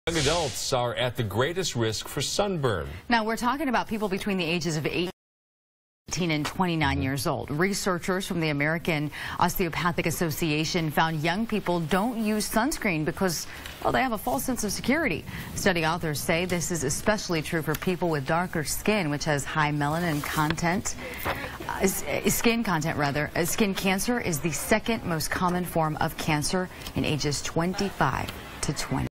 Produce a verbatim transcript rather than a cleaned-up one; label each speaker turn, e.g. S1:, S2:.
S1: Young adults are at the greatest risk for sunburn.
S2: Now, we're talking about people between the ages of eighteen and twenty-nine mm-hmm. years old. Researchers from the American Osteopathic Association found young people don't use sunscreen because, well, they have a false sense of security. Study authors say this is especially true for people with darker skin, which has high melanin content. Uh, skin content, rather. Uh, skin cancer is the second most common form of cancer in ages twenty-five to twenty.